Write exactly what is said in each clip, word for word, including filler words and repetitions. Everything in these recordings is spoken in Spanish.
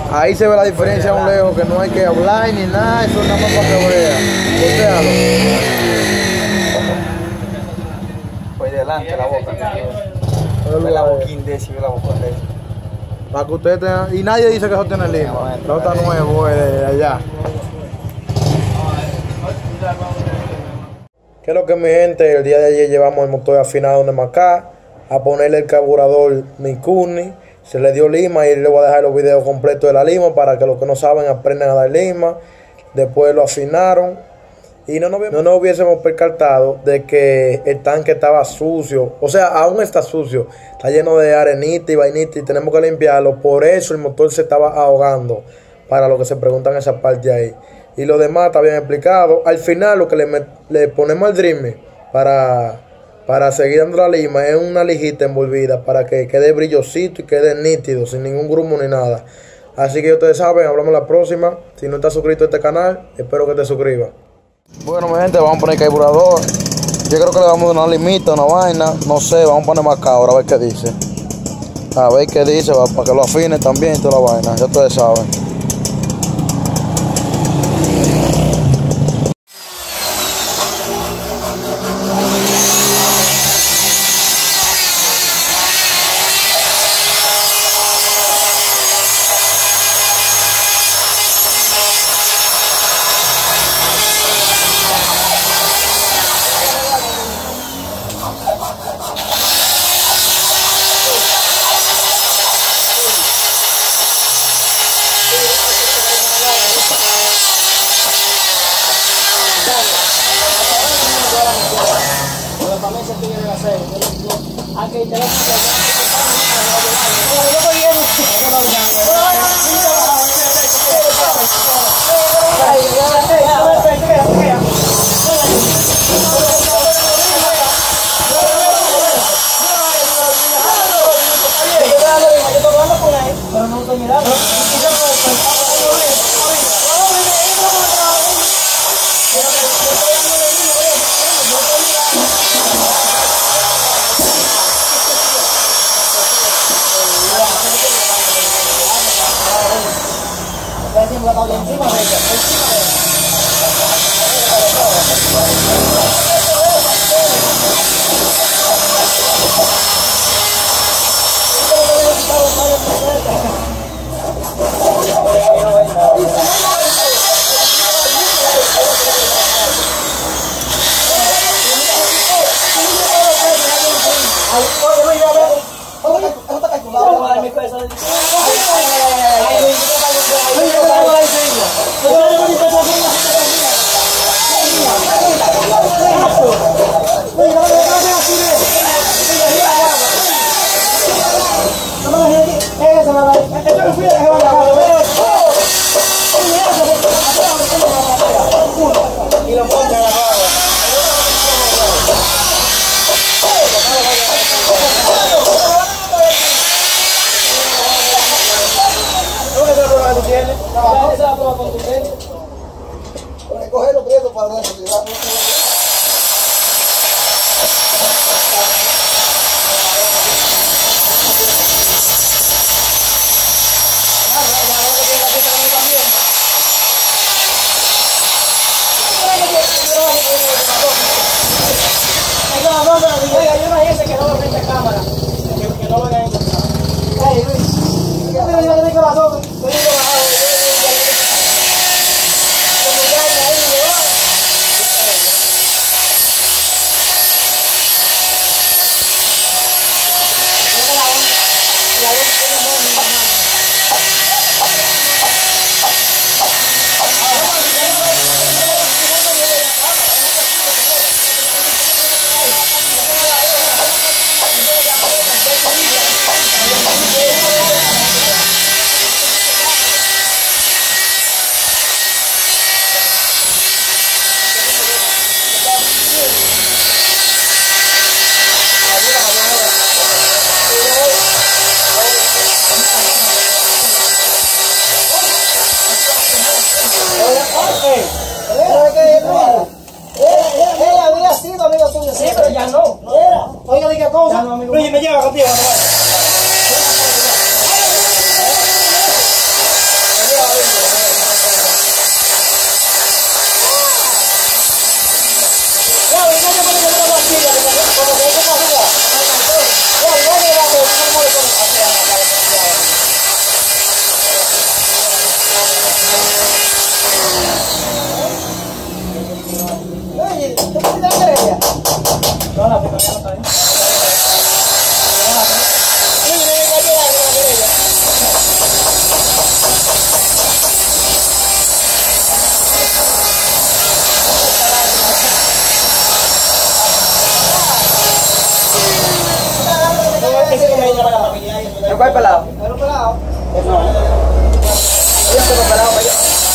Ahí se ve la diferencia a un lejos, que no hay que hablar ni nada, eso nada más para que vea. Voltéalo. Pues delante la boca. Ve la boquín de ese, ve la boca de ese. Para que usted tenga... Y nadie dice que eso tiene lima. No está nuevo, es de allá. ¿Qué es lo que mi gente? El día de ayer llevamos el motor afinado de Macá a ponerle el carburador Mikuni. Se le dio lima y le voy a dejar los videos completos de la lima para que los que no saben aprendan a dar lima. Después lo afinaron y no nos, no nos hubiésemos percatado de que el tanque estaba sucio. O sea, aún está sucio. Está lleno de arenita y vainita y tenemos que limpiarlo. Por eso el motor se estaba ahogando. Para los que se preguntan esa parte ahí. Y lo demás está bien explicado. Al final lo que le, le ponemos al Dreamy para... Para seguir dando la lima es una lijita envolvida para que quede brillosito y quede nítido, sin ningún grumo ni nada. Así que ustedes saben, hablamos la próxima. Si no estás suscrito a este canal, espero que te suscribas. Bueno, mi gente, vamos a poner carburador. Yo creo que le vamos a dar una limita, una vaina. No sé, vamos a poner más acá ahora a ver qué dice. A ver qué dice, para que lo afine también y toda la vaina. Ya ustedes saben. Cogerlo prieto para adentro. Luis, me lleva contigo. ¿No hay pelado? ¿No hay pelado? No. Ellos tengo pelado para allá.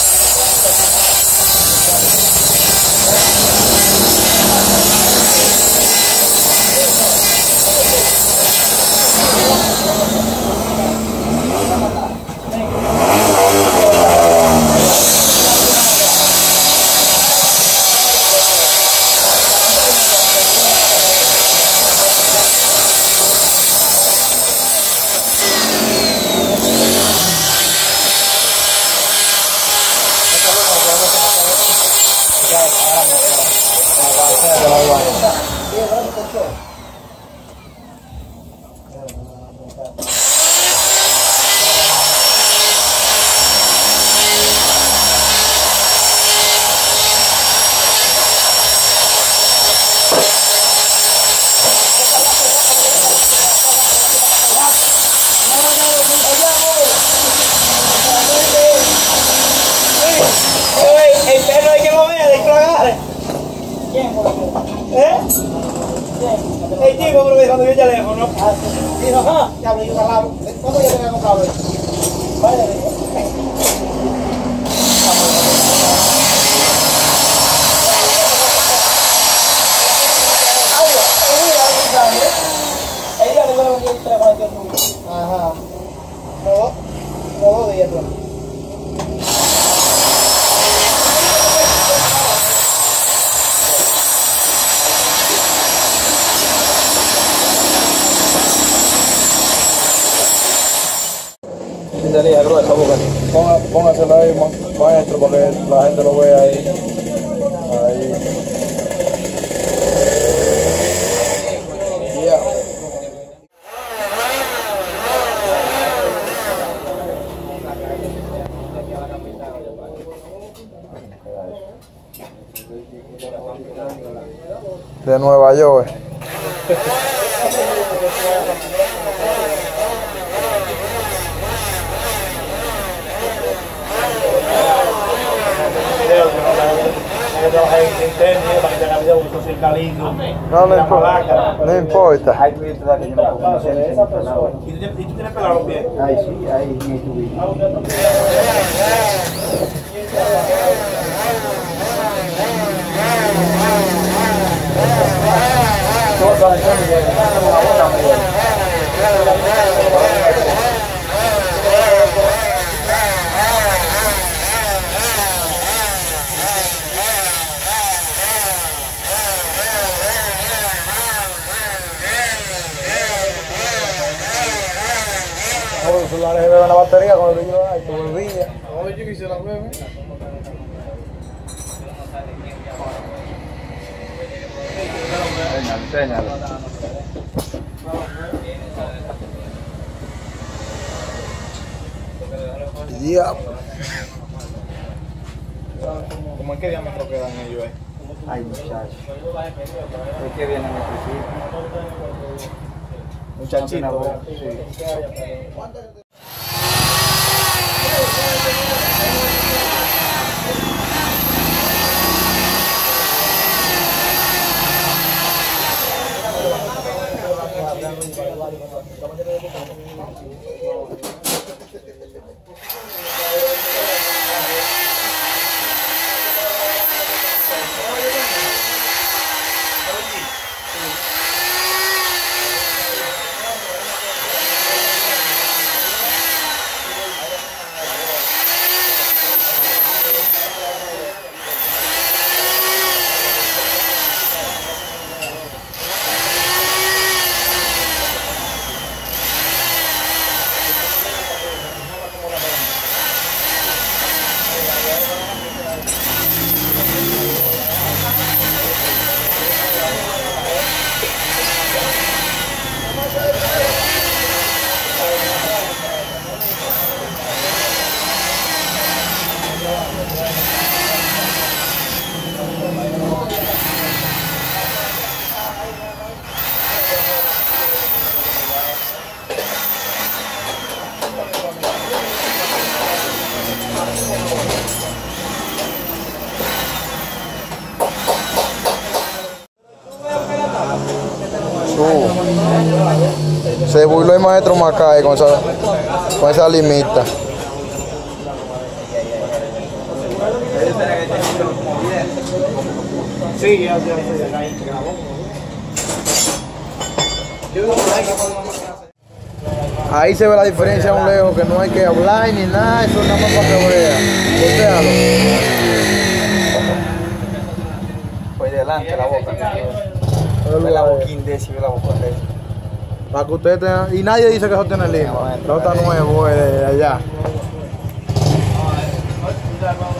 El perro hay que lo vea, hay que lo agarre. ¿Quién? ¿Eh? El tipo, pero cuando vio el teléfono. Dijo, ajá, ya me iba al lado. ¿Cuándo yo tenía comprado eso? Vaya, ella le va a venir el teléfono aquí en tu. Ajá. No, no, dos días, pues. Pintaría gruesa, Ponga, póngaselo ahí, ma- maestro, para que la gente lo vea ahí. Ahí. Ya. De Nueva York. No, no importa. No importa. Ahí tú dices que yo me pongo esa persona. ¿Y tú tienes pelado los pies? Ahí sí, ahí ni tu vida. Los celulares se beben la batería cuando yo ay, tu bebilla. Oye, que se la bebe. Enséñalo, enséñalo. Ya. ¿Cómo en qué diámetro quedan ellos? Eh? Ay, muchacho. ¿De qué vienen estos hijos? Muchachito. Sí. metros más acá eh, con esa, con esa limita. Sí, ya, ya, Ahí se ve la diferencia a un lejos, que no hay que hablar ni nada, eso nada más para que vea. Voltéalo. Pues delante la boca. Ve la boquín de ese, ve la boca de ese. Para que usted tenga... Y nadie dice que eso tiene lima. Eso está nuevo, es de allá.